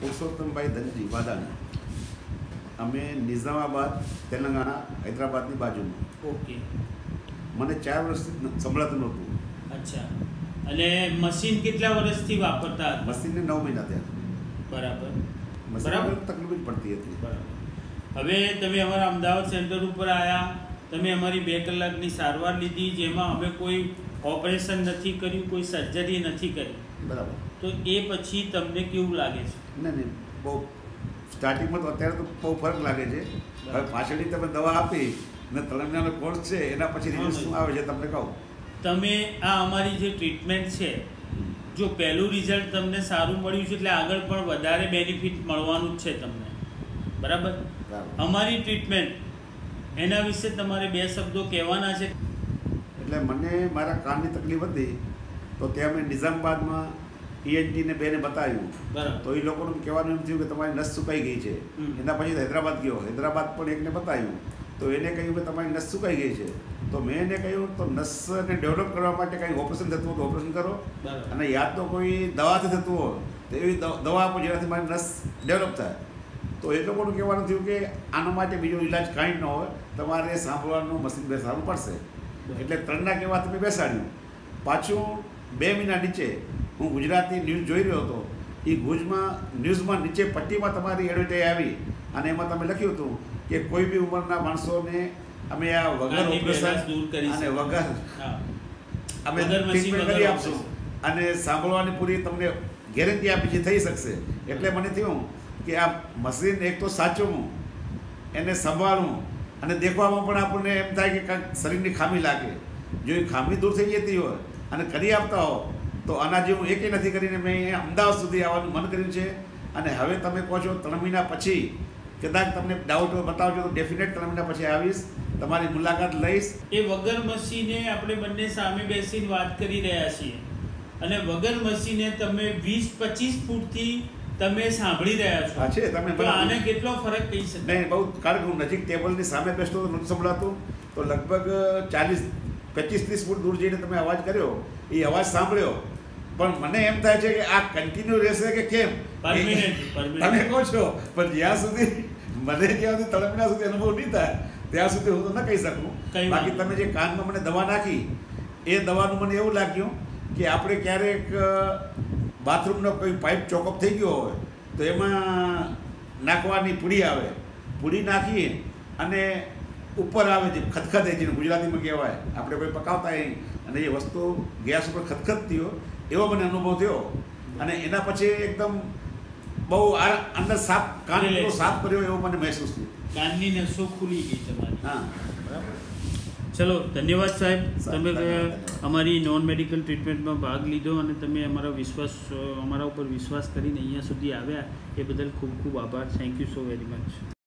પુરુષોત્તમભાઈ ધનજી વાદાણી. અમે નિઝામાબાદ તેલંગાણા હૈદરાબાદની બાજુમાં. ઓકે. મને 4 વર્ષથી સંભળાતું નહોતું. અચ્છા. અને મશીન કેટલા વર્ષથી વાપરતા હતા? મશીનને 9 મહિના થયા. બરાબર. બરાબર. તકલીફ જ પડતી હતી. બરાબર. હવે તમે અમારા અમદાવાદ સેન્ટર ઉપર આવ્યા, તમે અમારી 2 કલાકની સારવાર લીધી, જેમાં અમે કોઈ ઓપરેશન નથી કર્યું, કોઈ સર્જરી નથી કરી. બરાબર. તો એ પછી તમને કેવું લાગે છે? નહીં, બહુ સ્ટાર્ટિંગમાં તો અત્યારે તો બહુ ફરક લાગે છે. હવે પાછળની તમે દવા આપી ને તળંગાનો કોર્સ છે એના પછી રિઝલ્ટ શું આવે છે તમને કહું. તમે આ અમારી જે ટ્રીટમેન્ટ છે, જો પહેલું રિઝલ્ટ તમને સારું મળ્યું છે એટલે આગળ પણ વધારે બેનિફિટ મળવાનું જ છે તમને. બરાબર. અમારી ટ્રીટમેન્ટ એના વિશે તમારે 2 શબ્દો કહેવાના છે. એટલે મને મારા કાનની તકલીફ હતી તો ત્યાં મેં નિઝામાબાદમાં ENTને 2ને બતાવ્યું. બરાબર. તો એ લોકોનું કહેવાનું એમ થયું કે તમારી નસ સુકાઈ ગઈ છે. એના પછી હૈદરાબાદ ગયો, હૈદરાબાદ પણ એકને બતાવ્યું તો એને કહ્યું કે તમારી નસ સુકાઈ ગઈ છે. તો મેં એને કહ્યું તો નસને ડેવલપ કરવા માટે કંઈ ઓપરેશન થતું હોય તો ઓપરેશન કરો, અને યાદ તો કોઈ દવાથી થતું હોય તો એવી દવા આપો જેનાથી મારી નસ ડેવલપ થાય. તો એ લોકોનું કહેવાનું થયું કે આના માટે બીજો ઇલાજ કાંઈ ન હોય, તમારે સાંભળવાનું મશીન બેસાડવું પડશે. એટલે 3ના કહેવા તમે બેસાડ્યું. પાછું 2 મહિના નીચે હું ગુજરાતી ન્યૂઝ જોઈ રહ્યો હતો. એ ન્યૂઝમાં નીચે પટ્ટીમાં તમારી એડવર્ટાઈઝ આવી અને એમાં તમે લખ્યું હતું કે કોઈ બી ઉંમરના માણસોને અમે આ વગર ઓપરેશન અને વગર અમે ટ્રીટમેન્ટ કરી આપશું અને સાંભળવાની પૂરી તમને ગેરંટી આપી છે, થઈ શકશે. એટલે મને થયું કે આ મશીન એક તો સાચું, એને સંભાળવું અને દેખવામાં પણ આપણને એમ થાય કે કાંઈક શરીરની ખામી લાગે. જો એ ખામી દૂર થઈ જતી હોય અને કરી આપતા હો તો આના જેવું એકે નથી કરીને મેં અમદાવાદ સુધી આવવાનું મન કર્યું છે. અને હવે તમે કહો છો 3 મહિના પછી કદાચ તમને ડાઉટ હોય બતાવજો તો ડેફિનેટ 3 મહિના પછી આવીશ, તમારી મુલાકાત લઈશ. એ વગર મશીને આપણે બંને સામે બેસીને વાત કરી રહ્યા છીએ અને વગર મશીને તમે 20-25 ફૂટથી તમે સાંભળી રહ્યા છો. છે તમે આને કેટલો ફરક કહી શકો? નહીં, બહુ કારણ કે હું નજીક ટેબલની સામે બેસતો તો નથી સંભળાતું. તો લગભગ 25-30 ફૂટ દૂર જઈને તમે અવાજ કર્યો, એ અવાજ સાંભળ્યો. પણ મને એમ થાય છે કે આ કન્ટિન્યુ રહેશે કે કેમ તમે કહો છો, પણ જ્યાં સુધી મને જ્યાં સુધી 3 મહિના સુધી અનુભવ નહીં થાય ત્યાં સુધી હું તો ન કહી શકું. બાકી તમે જે કાનમાં મને દવા નાખી એ દવાનું મને એવું લાગ્યું કે આપણે ક્યારેક બાથરૂમનો કોઈ પાઇપ ચોકઅપ થઈ ગયો હોય તો એમાં નાખવાની પૂડી આવે, પૂડી નાખીએ અને ઉપર આવે છે ખતખત, જેને ગુજરાતીમાં કહેવાય, આપણે કોઈ પકાવતા અને એ વસ્તુ ગેસ ઉપર ખતખતતી હોય એવો મને અનુભવ થયો. અને એના પછી એકદમ બહુ અંદર સાફ કાન સાફ કર્યો એવો મને મહેસૂસ થયું. કાનની નસો ખુલી ગઈ તમારી. હા, બરાબર. ચલો, ધન્યવાદ સાહેબ. તમે અમારી નોન મેડિકલ ટ્રીટમેન્ટમાં ભાગ લીધો અને તમે અમારા ઉપર વિશ્વાસ કરીને અહીંયા સુધી આવ્યા એ બદલ ખૂબ ખૂબ આભાર. Thank you so very much.